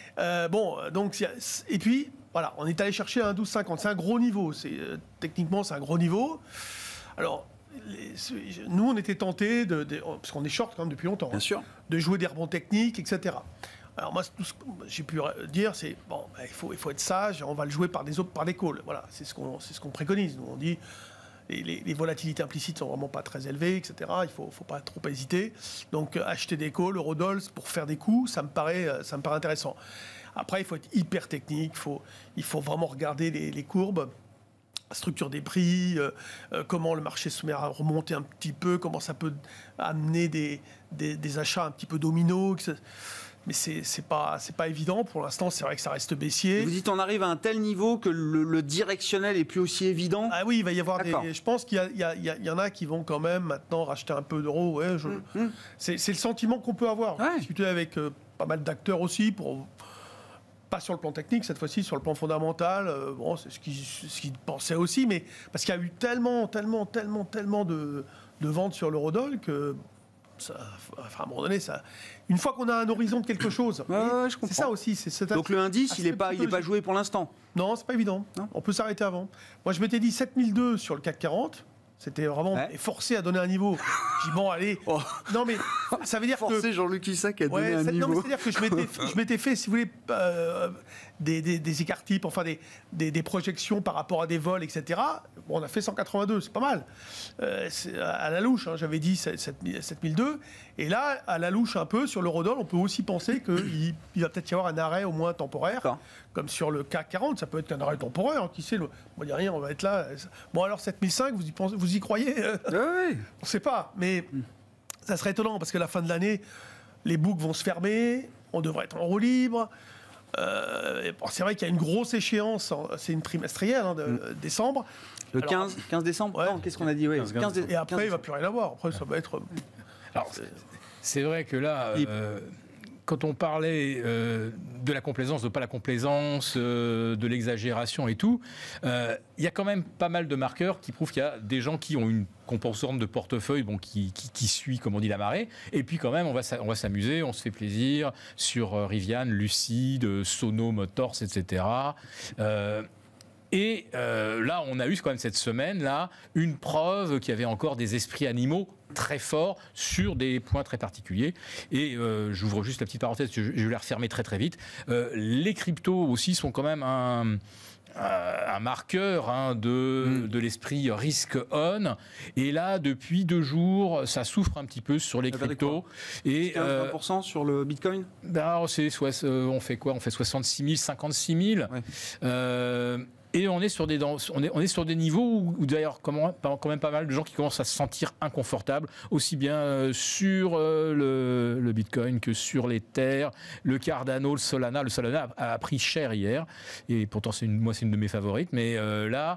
[SPEAKER 3] Et puis, voilà, on est allé chercher un 12,50. C'est un gros niveau. Techniquement, c'est un gros niveau. Alors, nous, on était tentés, parce qu'on est short quand même depuis longtemps,
[SPEAKER 1] bien sûr,
[SPEAKER 3] de jouer des rebonds techniques, etc. Alors moi, tout ce que j'ai pu dire, c'est il faut être sage, on va le jouer par des calls. Voilà, c'est ce qu'on préconise. Nous, on dit les volatilités implicites sont vraiment pas très élevées, etc. Il faut pas trop hésiter. Donc acheter des calls, eurodollars pour faire des coups, ça me paraît intéressant. Après, il faut être hyper technique. Il faut vraiment regarder les courbes. Structure des prix, comment le marché se met à remonter un petit peu, comment ça peut amener des achats un petit peu dominos. Mais c'est pas évident pour l'instant. C'est vrai que ça reste baissier.
[SPEAKER 1] Vous dites on arrive à un tel niveau que le directionnel est plus aussi évident.
[SPEAKER 3] Ah oui, il va y avoir je pense qu'il y en a qui vont quand même maintenant racheter un peu d'euros. Ouais, c'est le sentiment qu'on peut avoir. J'ai discuté avec pas mal d'acteurs aussi pas sur le plan technique, cette fois-ci, sur le plan fondamental. C'est ce qu'ils pensaient aussi, mais parce qu'il y a eu tellement de ventes sur l'eurodoll que à un moment donné, une fois qu'on a un horizon de quelque chose, c'est ça aussi.
[SPEAKER 1] Donc le indice, il n'est pas joué pour l'instant.
[SPEAKER 3] Non, c'est pas évident. Non. On peut s'arrêter avant. Moi, je m'étais dit 7002 sur le CAC 40. C'était vraiment forcé à donner un niveau. J'ai dit, bon, allez. Oh. Non, mais ça veut dire
[SPEAKER 1] forcé Jean-Luc Issac à donner un niveau.
[SPEAKER 3] Non, mais c'est-à-dire que je m'étais fait, si vous voulez, des écarts types, enfin des projections par rapport à des vols, etc. Bon, on a fait 182, c'est pas mal. À la louche, j'avais dit 7002. Et là, à la louche un peu, sur l'eurodoll, on peut aussi penser qu'il va peut-être y avoir un arrêt au moins temporaire. Comme sur le CAC 40, ça peut être qu'un arrêt temporaire. Qui sait, on dit rien, on va être là. Bon, alors 7005, vous y croyez?
[SPEAKER 1] Oui.
[SPEAKER 3] On ne sait pas, mais ça serait étonnant parce que la fin de l'année, les books vont se fermer, on devrait être en roue libre. C'est vrai qu'il y a une grosse échéance, c'est une trimestrielle de décembre.
[SPEAKER 1] Le 15 décembre
[SPEAKER 3] ouais.
[SPEAKER 1] Non, qu'est-ce qu'on a dit, oui.
[SPEAKER 3] Et après, il ne va plus rien avoir. Après, ça va être...
[SPEAKER 4] Alors, c'est vrai que là... quand on parlait de la complaisance, de pas la complaisance, de l'exagération et tout, il y a quand même pas mal de marqueurs qui prouvent qu'il y a des gens qui ont une composante de portefeuille qui suit, comme on dit, la marée. Et puis quand même, on va s'amuser, on se fait plaisir sur Rivian, Lucide, Sono Motors, etc. Et là, on a eu quand même cette semaine-là une preuve qu'il y avait encore des esprits animaux très forts sur des points très particuliers. Et j'ouvre juste la petite parenthèse, je vais la refermer très très vite. Les cryptos aussi sont quand même un marqueur de l'esprit risk-on. Et là, depuis 2 jours, ça souffre un petit peu sur les cryptos. Et
[SPEAKER 1] 15-20% sur le Bitcoin
[SPEAKER 4] on fait quoi ? On fait 66 000, 56 000. Ouais. Et on est sur des niveaux où d'ailleurs quand même pas mal de gens qui commencent à se sentir inconfortables, aussi bien sur le Bitcoin que sur l'Ether, le Cardano, le Solana. Le Solana a pris cher hier, et pourtant c'est une de mes favorites. Mais là,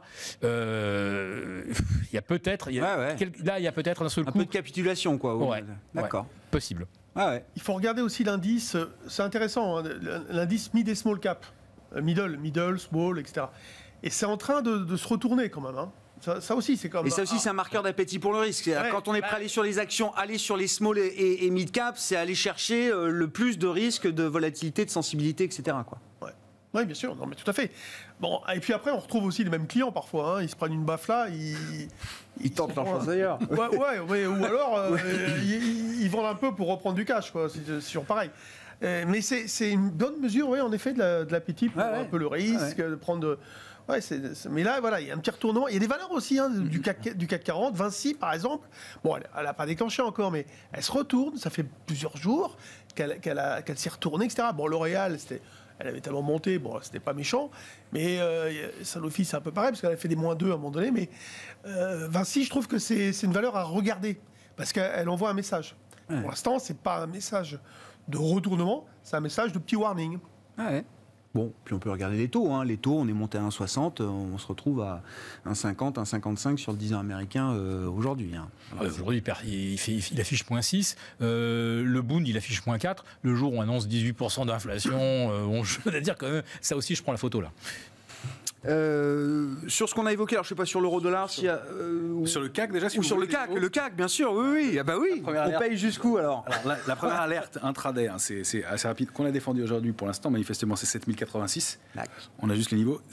[SPEAKER 4] il y a peut-être, il y a peut-être un seul coup
[SPEAKER 1] un peu de capitulation, quoi.
[SPEAKER 4] Ouais,
[SPEAKER 1] d'accord,
[SPEAKER 4] possible.
[SPEAKER 1] Ah ouais.
[SPEAKER 3] Il faut regarder aussi l'indice. C'est intéressant, l'indice mid et small cap, middle, small, etc. Et c'est en train de se retourner quand même. Ça aussi, c'est comme.
[SPEAKER 1] Et ça aussi, c'est un marqueur d'appétit pour le risque. Ouais, quand on est prêt à aller sur les actions, aller sur les small et mid cap, c'est aller chercher le plus de risques, de volatilité, de sensibilité, etc. quoi.
[SPEAKER 3] Ouais. Oui, bien sûr, non, mais tout à fait. Bon, et puis après, on retrouve aussi les mêmes clients parfois. Ils se prennent une baffe là,
[SPEAKER 1] ils tentent leur chance ailleurs.
[SPEAKER 3] Ouais, ou alors ils vendent un peu pour reprendre du cash, quoi. C'est toujours pareil. Mais c'est une bonne mesure, en effet, de l'appétit pour un peu le risque, de prendre. Mais là, voilà, il y a un petit retournement. Il y a des valeurs aussi du CAC 40. Vinci, par exemple, bon, elle n'a pas déclenché encore, mais elle se retourne. Ça fait plusieurs jours qu'elle s'est retournée, etc. Bon, L'Oréal, elle avait tellement monté, bon, c'était pas méchant. Mais Sanofi, c'est un peu pareil, parce qu'elle a fait des -2 à un moment donné. Mais Vinci, je trouve que c'est une valeur à regarder, parce qu'elle envoie un message. Ouais. Pour l'instant, c'est pas un message de retournement, c'est un message de petit warning.
[SPEAKER 1] Ah ouais. Bon, puis on peut regarder les taux. Les taux, on est monté à 1,60, on se retrouve à 1,50, 1,55 sur le 10 ans américain aujourd'hui.
[SPEAKER 4] Aujourd'hui, il affiche -6. Le Bund, il affiche -4. Le jour où on annonce 18% d'inflation, je veux dire que ça aussi, je prends la photo là.
[SPEAKER 1] Sur ce qu'on a évoqué, alors je ne sais pas sur l'euro-dollar,
[SPEAKER 2] sur le CAC déjà,
[SPEAKER 1] ou sur le CAC, bien sûr, oui. Ah bah oui, on paye jusqu'où alors,
[SPEAKER 2] la première alerte intraday, c'est assez rapide, qu'on a défendu aujourd'hui pour l'instant, manifestement c'est 7086. On a juste les niveaux,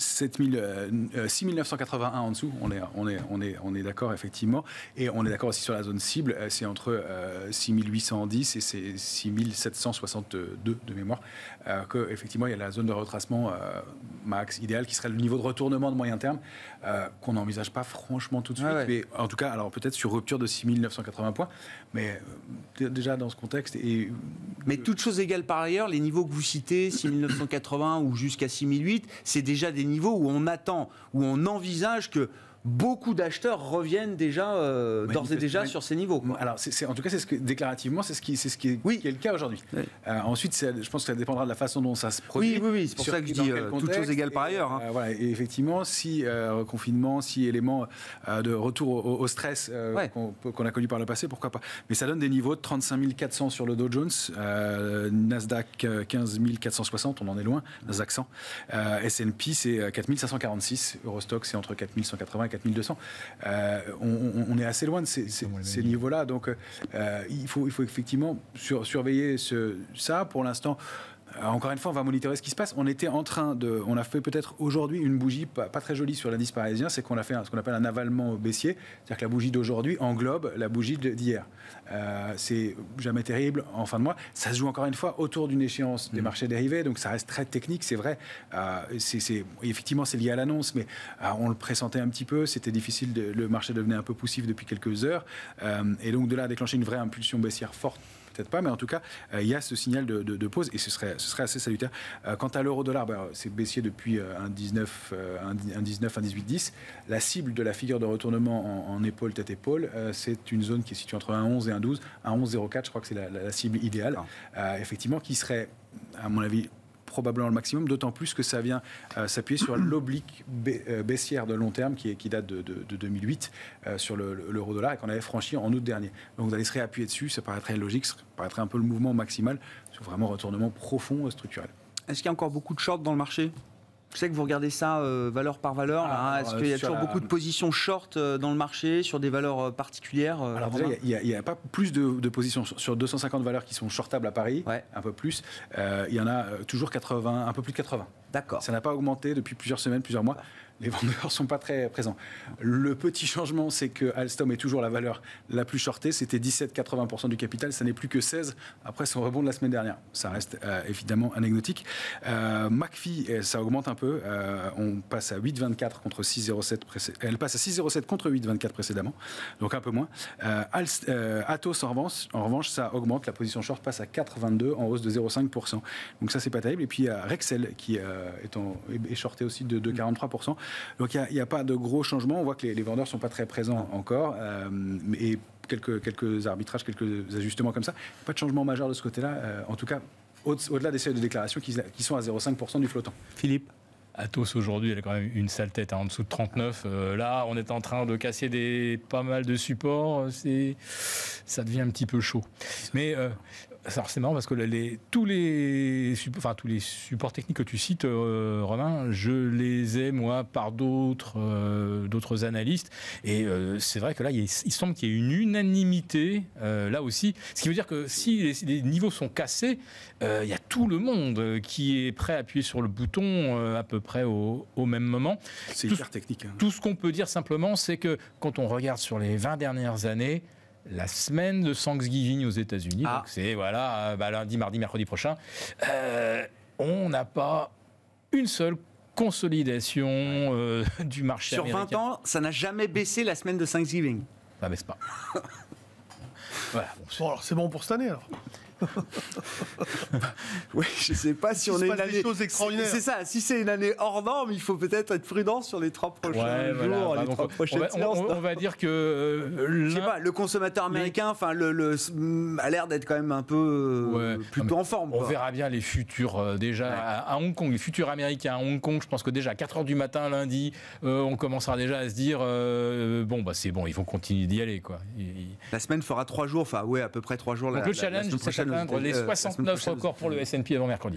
[SPEAKER 2] 6981 en dessous, on est d'accord effectivement, et on est d'accord aussi sur la zone cible, c'est entre 6810 et c'est 6762 de mémoire, que effectivement il y a la zone de retracement max idéal qui serait le niveau de retournement de moyen terme qu'on n'envisage pas franchement tout de suite, mais en tout cas, alors peut-être sur rupture de 6980 points, mais déjà dans ce contexte.
[SPEAKER 1] Mais toutes choses égales par ailleurs, les niveaux que vous citez, 6980 ou jusqu'à 6008, c'est déjà des niveaux où on attend, où on envisage que beaucoup d'acheteurs reviennent déjà d'ores et déjà sur ces niveaux.
[SPEAKER 2] Alors, en tout cas, déclarativement, c'est ce qui est le cas aujourd'hui. Oui. Ensuite, je pense que ça dépendra de la façon dont ça se produit.
[SPEAKER 1] Oui, c'est pour ça que je dis toutes choses égales par ailleurs.
[SPEAKER 2] Voilà, et effectivement, si confinement, si élément de retour au stress qu'on a connu par le passé, pourquoi pas. Mais ça donne des niveaux de 35 400 sur le Dow Jones, Nasdaq 15 460, on en est loin, Nasdaq 100. S&P, c'est 4 546. Eurostock, c'est entre 4 180 et 4200. On est assez loin de ces niveaux-là, donc il faut effectivement surveiller ça. Pour l'instant, encore une fois, on va monitorer ce qui se passe. On a fait peut-être aujourd'hui une bougie pas très jolie sur l'indice parisien, c'est qu'on a fait ce qu'on appelle un avalement baissier, c'est-à-dire que la bougie d'aujourd'hui englobe la bougie d'hier. C'est jamais terrible en fin de mois. Ça se joue encore une fois autour d'une échéance des marchés dérivés, donc ça reste très technique, c'est vrai. Effectivement, c'est lié à l'annonce, mais on le pressentait un petit peu. C'était difficile, le marché devenait un peu poussif depuis quelques heures, et donc de là à déclencher une vraie impulsion baissière forte, peut-être pas, mais en tout cas, il y a ce signal de pause et ce serait assez salutaire. Quant à l'euro-dollar, c'est baissier depuis un 18-10. La cible de la figure de retournement en épaule, tête-épaule, c'est une zone qui est située entre un 11 et un 12. Un 11,04, je crois que c'est la cible idéale, effectivement, qui serait, à mon avis, probablement le maximum, d'autant plus que ça vient s'appuyer sur l'oblique baissière de long terme qui date de 2008 sur l'euro-dollar et qu'on avait franchi en août dernier. Donc vous allez se réappuyer dessus, ça paraîtrait logique, ça paraîtrait un peu le mouvement maximal sur vraiment retournement profond structurel.
[SPEAKER 1] Est-ce qu'il y a encore beaucoup de short dans le marché ? Je sais que vous regardez ça valeur par valeur. Est-ce qu'il y a toujours beaucoup de positions short dans le marché sur des valeurs particulières
[SPEAKER 2] Alors déjà, il n'y a pas plus de positions sur 250 valeurs qui sont shortables à Paris, un peu plus. Il y en a toujours 80, un peu plus de 80.
[SPEAKER 1] D'accord.
[SPEAKER 2] Ça n'a pas augmenté depuis plusieurs semaines, plusieurs mois. Les vendeurs ne sont pas très présents. Le petit changement, c'est que Alstom est toujours la valeur la plus shortée. C'était 17,80% du capital. Ça n'est plus que 16% après son rebond de la semaine dernière. Ça reste évidemment anecdotique. McPhy, ça augmente un peu. On passe à 8,24 contre 6,07. Elle passe à 6,07 contre 8,24 précédemment. Donc un peu moins. Atos, en revanche, ça augmente. La position short passe à 4,22 en hausse de 0,5%. Donc ça, c'est pas terrible. Et puis il y a Rexel qui est shorté aussi de 43%. Donc il n'y a pas de gros changements. On voit que les vendeurs ne sont pas très présents encore. Et quelques arbitrages, quelques ajustements comme ça. Pas de changement majeur de ce côté-là. En tout cas, au-delà des seuils de déclaration qui sont à 0,5% du flottant.
[SPEAKER 1] Philippe ?
[SPEAKER 4] Atos aujourd'hui, elle a quand même une sale tête en dessous de 39. Là, on est en train de casser pas mal de supports. Ça devient un petit peu chaud. Mais alors c'est marrant parce que tous les supports techniques que tu cites, Romain, je les ai moi par d'autres analystes. Et c'est vrai que là, il semble qu'il y ait une unanimité là aussi. Ce qui veut dire que si les niveaux sont cassés, il y a tout le monde qui est prêt à appuyer sur le bouton à peu près au même moment.
[SPEAKER 2] C'est hyper technique.
[SPEAKER 4] Tout ce qu'on peut dire simplement, c'est que quand on regarde sur les 20 dernières années, la semaine de Thanksgiving aux États-Unis, donc c'est lundi, mardi, mercredi prochain, on n'a pas une seule consolidation du marché américain.
[SPEAKER 1] Sur 20 ans, ça n'a jamais baissé la semaine de Thanksgiving.
[SPEAKER 4] Ça baisse pas.
[SPEAKER 3] Voilà. Bon, alors c'est bon pour cette année alors.
[SPEAKER 1] Oui, je ne sais pas si on est une année.
[SPEAKER 3] Des choses extraordinaires.
[SPEAKER 1] C'est ça. Si c'est une année hors norme, il faut peut-être être prudent sur les 3 prochains jours, les 3 prochaines séances.
[SPEAKER 4] On va dire que
[SPEAKER 1] je sais pas. Le consommateur américain, a l'air d'être quand même un peu plutôt en forme.
[SPEAKER 4] On verra bien les futurs déjà à Hong Kong, les futurs américains à Hong Kong. Je pense que déjà à 4h du matin lundi, on commencera déjà à se dire c'est bon, il faut continuer d'y aller quoi.
[SPEAKER 1] La semaine fera 3 jours, à peu près 3 jours.
[SPEAKER 4] Donc le challenge, c'est atteindre les 69 records pour le S&P avant mercredi.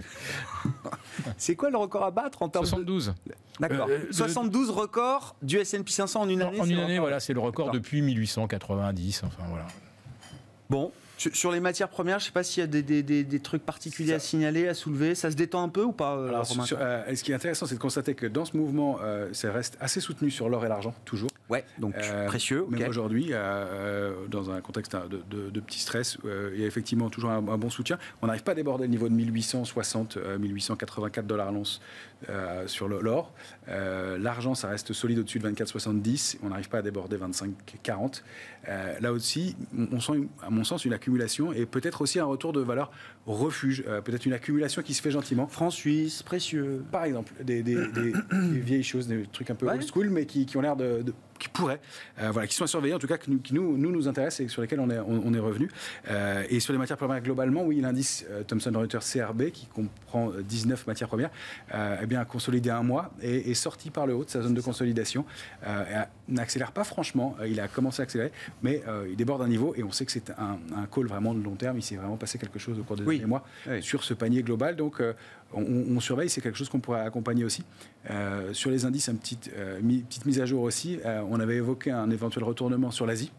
[SPEAKER 1] C'est quoi le record à battre en termes
[SPEAKER 4] 72.
[SPEAKER 1] D'accord. 72 records du S&P 500 en une année.
[SPEAKER 4] En une année, voilà, c'est le record depuis 1890. Enfin voilà.
[SPEAKER 1] Bon. Sur les matières premières, je ne sais pas s'il y a des trucs particuliers à signaler, à soulever. Ça se détend un peu ou pas
[SPEAKER 2] ce qui est intéressant, c'est de constater que dans ce mouvement, ça reste assez soutenu sur l'or et l'argent, toujours.
[SPEAKER 1] Ouais, donc précieux.
[SPEAKER 2] Mais aujourd'hui, dans un contexte de petit stress, il y a effectivement toujours un bon soutien. On n'arrive pas à déborder le niveau de 1860, 1884 $ l'once sur l'or. L'argent, ça reste solide au-dessus de 24,70. On n'arrive pas à déborder 25,40. Là aussi, on sent, à mon sens, une accumulation et peut-être aussi un retour de valeur refuge, peut-être une accumulation qui se fait gentiment.
[SPEAKER 1] Franc suisse, précieux.
[SPEAKER 2] Par exemple, des vieilles choses, des trucs un peu old school, mais qui ont l'air qui pourraient, qui sont à surveiller, en tout cas, qui nous intéressent et sur lesquels on est revenu. Et sur les matières premières globalement, oui, l'indice Thomson Reuters CRB, qui comprend 19 matières premières, a consolidé un mois et est sorti par le haut de sa zone de consolidation. N'accélère pas franchement, il a commencé à accélérer, mais il déborde un niveau et on sait que c'est un call vraiment de long terme. Il s'est vraiment passé quelque chose au cours des derniers mois sur ce panier global. Donc, on surveille, c'est quelque chose qu'on pourrait accompagner aussi. Sur les indices, petite mise à jour aussi. On avait évoqué un éventuel retournement sur l'Asie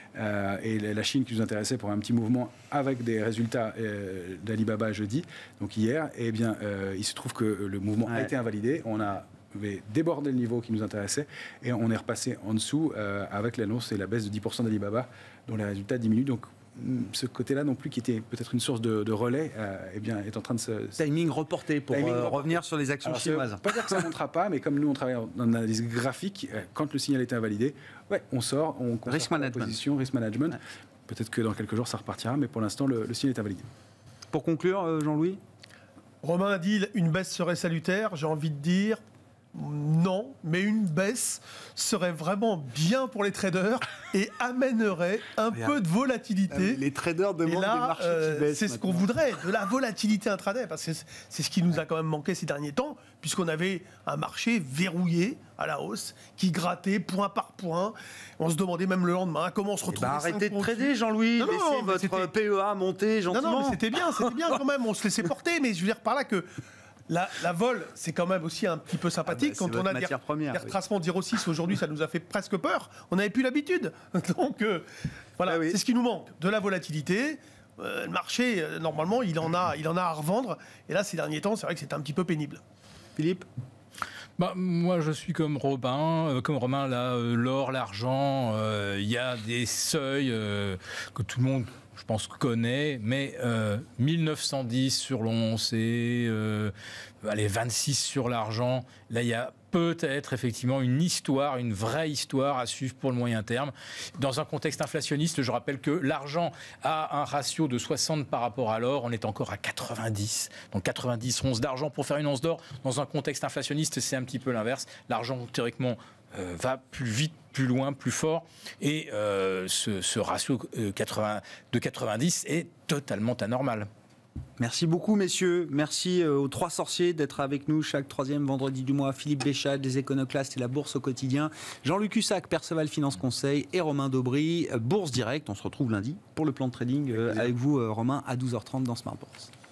[SPEAKER 2] et la Chine qui nous intéressait pour un petit mouvement avec des résultats d'Alibaba jeudi, donc hier. Eh bien, il se trouve que le mouvement a été invalidé. On avait débordé le niveau qui nous intéressait et on est repassé en dessous avec l'annonce et la baisse de 10% d'Alibaba dont les résultats diminuent. Donc, ce côté-là non plus, qui était peut-être une source de relais, est en train de se...
[SPEAKER 1] Timing reporté pour revenir sur les actions chinoises.
[SPEAKER 2] Ça ne veut pas dire que ça ne montera pas, mais comme nous, on travaille en analyse graphique, quand le signal était invalidé, on sort, on conserve la position, risk management. Peut-être que dans quelques jours, ça repartira, mais pour l'instant, le signe est invalidé.
[SPEAKER 1] Pour conclure, Jean-Louis ?
[SPEAKER 3] Romain a dit une baisse serait salutaire. J'ai envie de dire non, mais une baisse serait vraiment bien pour les traders et amènerait un peu de volatilité.
[SPEAKER 1] Les traders demandent des marchés qui baissent.
[SPEAKER 3] C'est ce qu'on voudrait, de la volatilité intraday, parce que c'est ce qui nous a quand même manqué ces derniers temps, puisqu'on avait un marché verrouillé à la hausse, qui grattait point par point. On se demandait même le lendemain comment on se retrouvait.
[SPEAKER 1] Arrêtez de trader, Jean-Louis. Laissez votre PEA monter gentiment.
[SPEAKER 3] Non, mais c'était bien quand même. On se laissait porter, mais je veux dire par là que la vol, c'est quand même aussi un petit peu sympathique. Quand on a des retracements de 0,6 aujourd'hui, ça nous a fait presque peur. On n'avait plus l'habitude. Donc voilà, c'est ce qui nous manque. De la volatilité. Le marché, normalement, il en a à revendre. Et là, ces derniers temps, c'est vrai que c'était un petit peu pénible.
[SPEAKER 1] Philippe ?
[SPEAKER 4] Moi, je suis comme Romain, là, l'or, l'argent, il y a des seuils que tout le monde, je pense, connaît, mais 1910 sur l'once et 26 sur l'argent, là, il y a peut-être effectivement une vraie histoire à suivre pour le moyen terme. Dans un contexte inflationniste, je rappelle que l'argent a un ratio de 60 par rapport à l'or, on est encore à 90. Donc 90 onces d'argent pour faire une once d'or. Dans un contexte inflationniste, c'est un petit peu l'inverse. L'argent, théoriquement, va plus vite, plus loin, plus fort. Et ce ratio de 90 est totalement anormal.
[SPEAKER 1] Merci beaucoup, messieurs. Merci aux trois sorciers d'être avec nous chaque troisième vendredi du mois. Philippe Béchade, des Éconoclastes et la Bourse au quotidien. Jean-Luc Hussac, Perceval Finance Conseil. Et Romain Daubry, Bourse Direct. On se retrouve lundi pour le plan de trading avec vous, Romain, à 12h30 dans Smart Bourse.